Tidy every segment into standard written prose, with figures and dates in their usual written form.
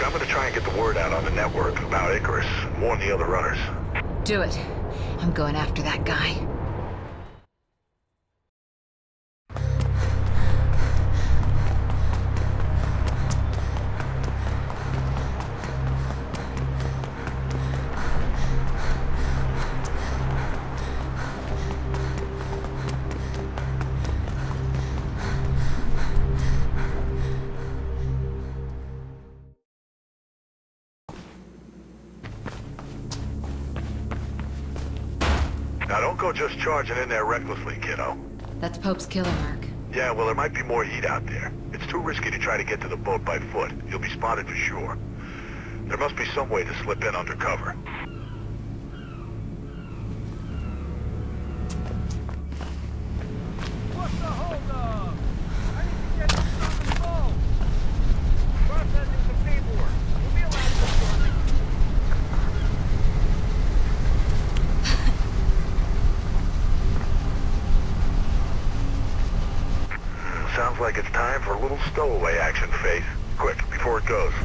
I'm gonna try and get the word out on the network about Icarus and warn the other runners. Do it. I'm going after that guy. Now don't go just charging in there recklessly, kiddo. That's Pope's killer mark. Yeah, well, there might be more heat out there. It's too risky to try to get to the boat by foot. You'll be spotted for sure. There must be some way to slip in undercover. What's the holdup? I need to get this on the boat. Processing some paperwork. We'll be allowed to shortly. Sounds like it's time for a little stowaway action, Faith. Quick, before it goes.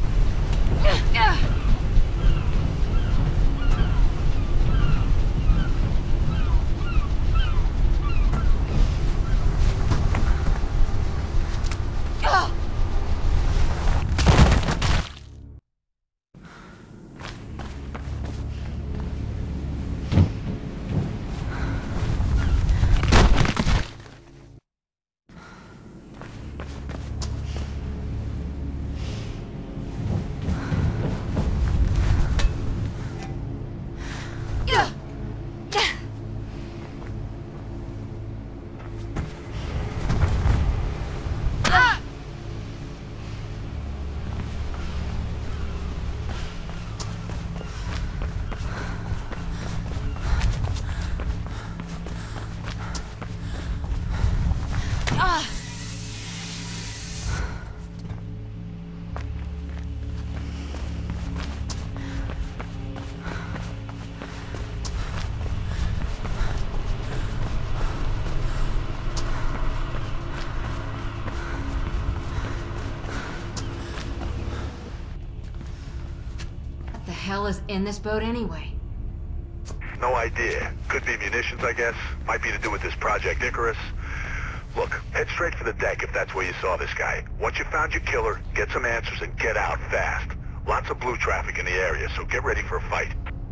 What the hell is in this boat anyway? No idea. Could be munitions, I guess. Might be to do with this Project Icarus. Look, head straight for the deck if that's where you saw this guy. Once you found your killer, get some answers and get out fast. Lots of blue traffic in the area, so get ready for a fight.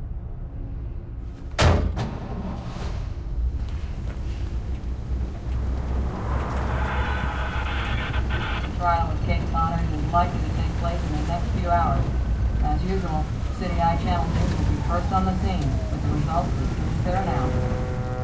Trial with Kate Connors is likely to take place in the next few hours. As usual, City Eye Channel News will be first on the scene, with the results as soon as they're announced.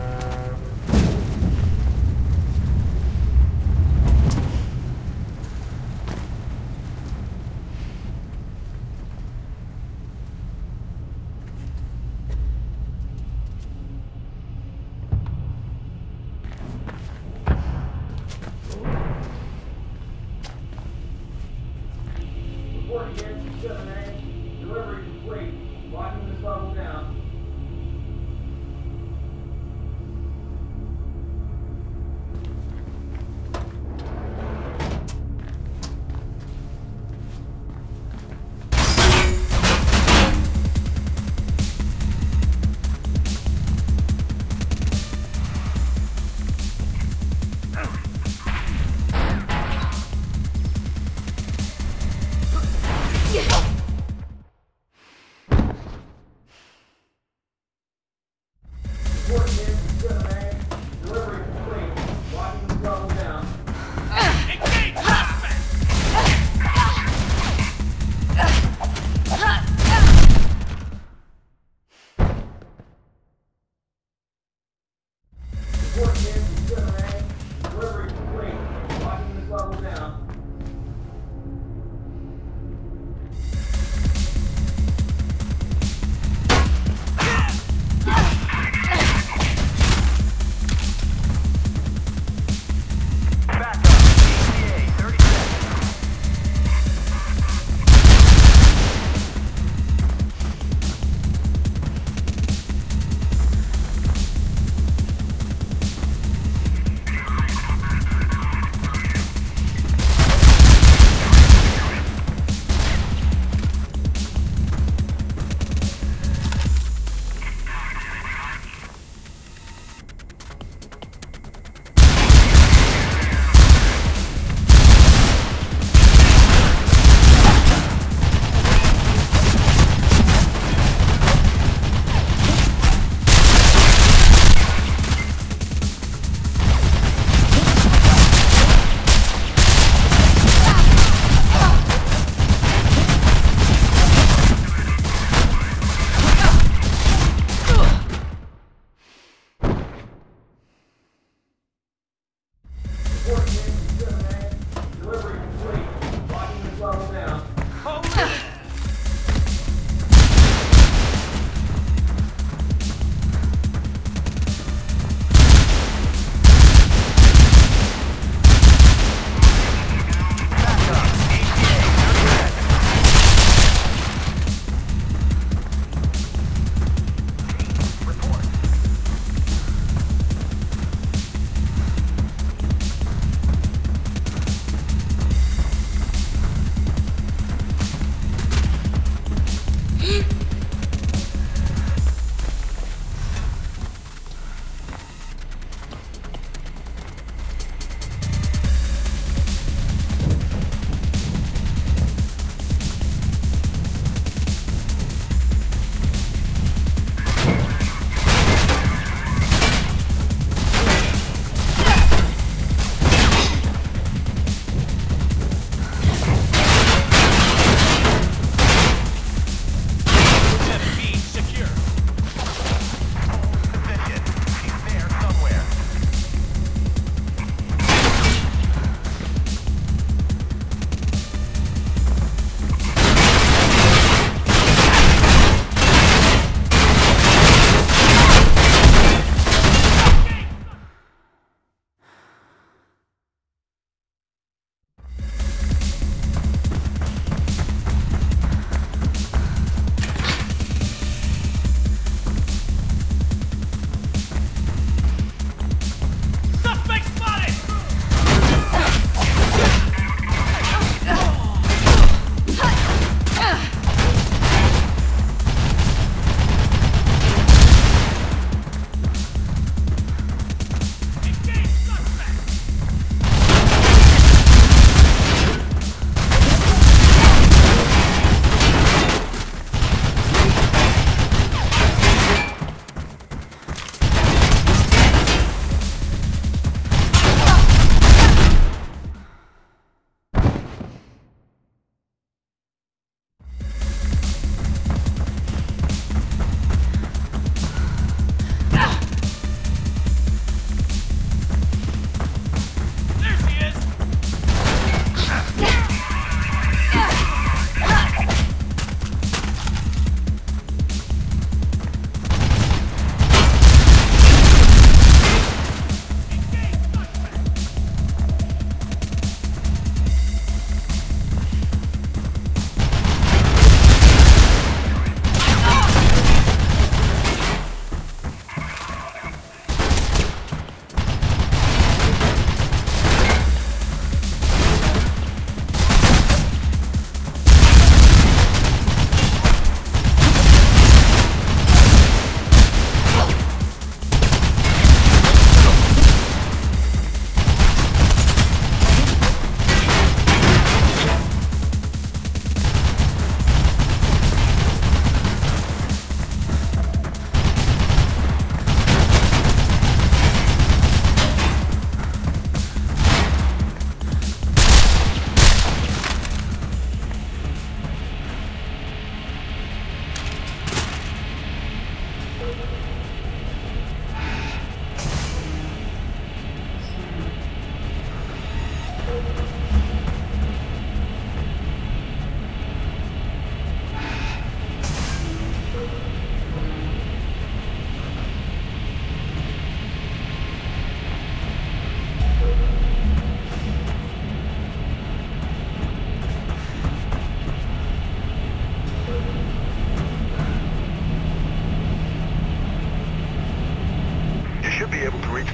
Reporting in 7A. Delivery complete. Locking this level down.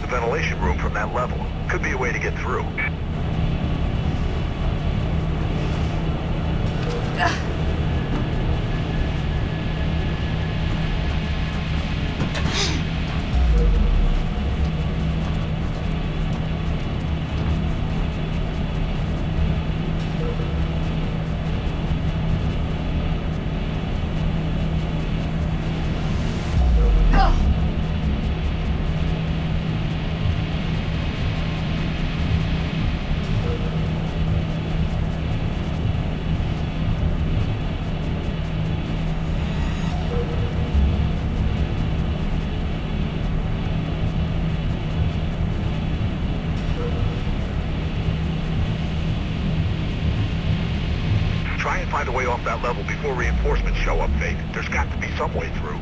ventilation room from that level. Could be a way to get through. Try and find a way off that level before reinforcements show up, Faith. There's got to be some way through.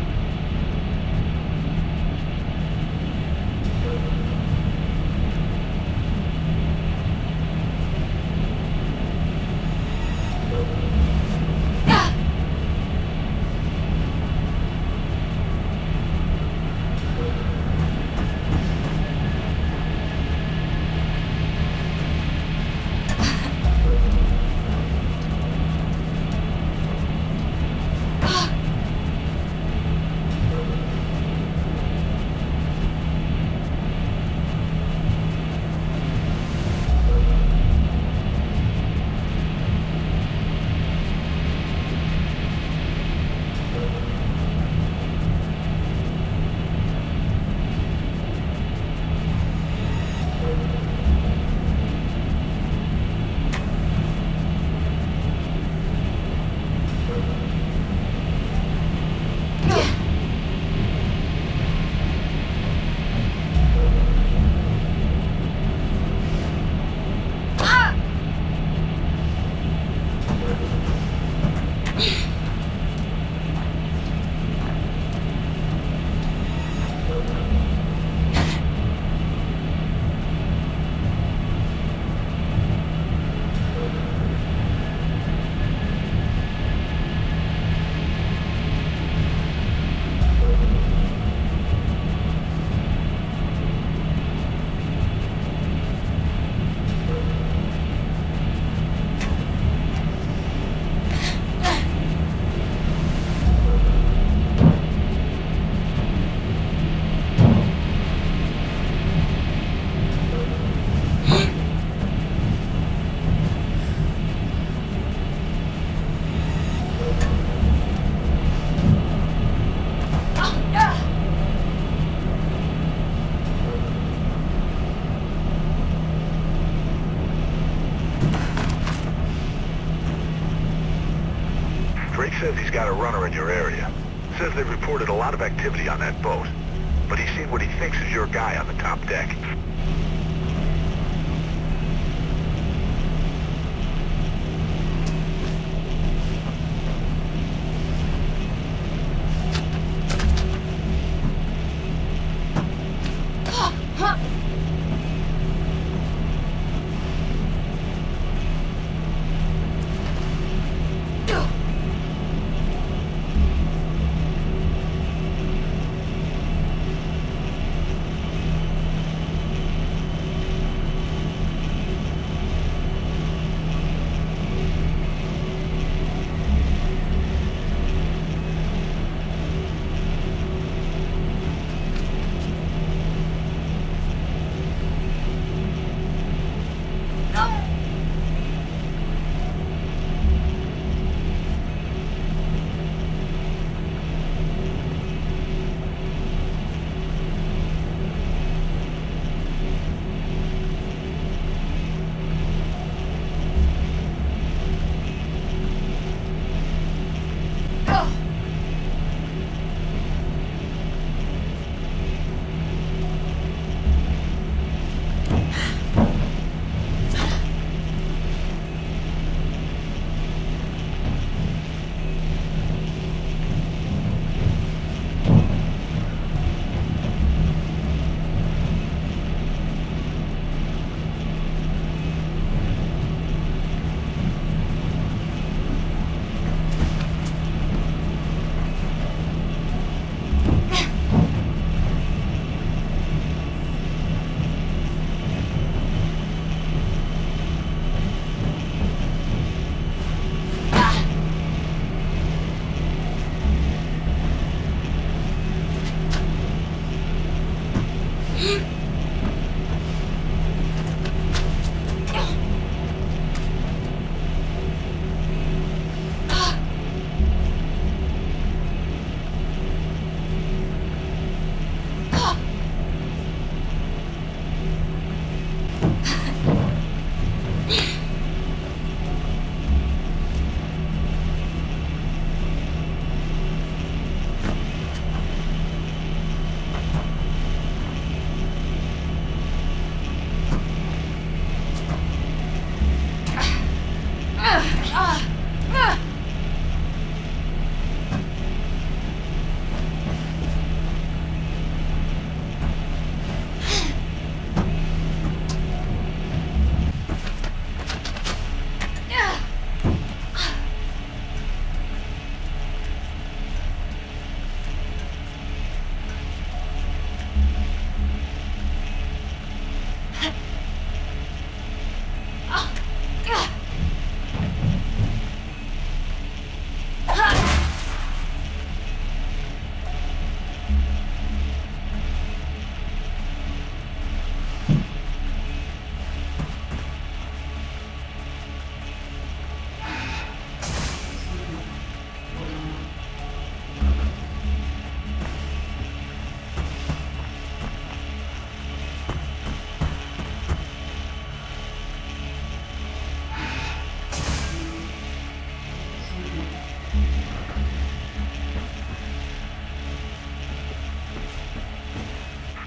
Drake says he's got a runner in your area. Says they've reported a lot of activity on that boat. But he's seen what he thinks is your guy on the top deck.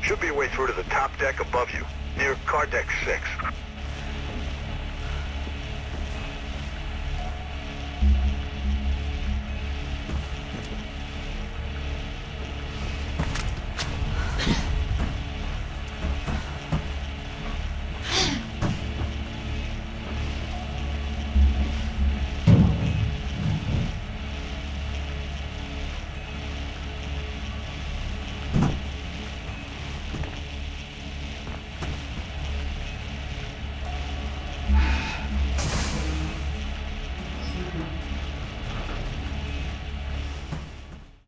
Should be a way through to the top deck above you, near car deck 6.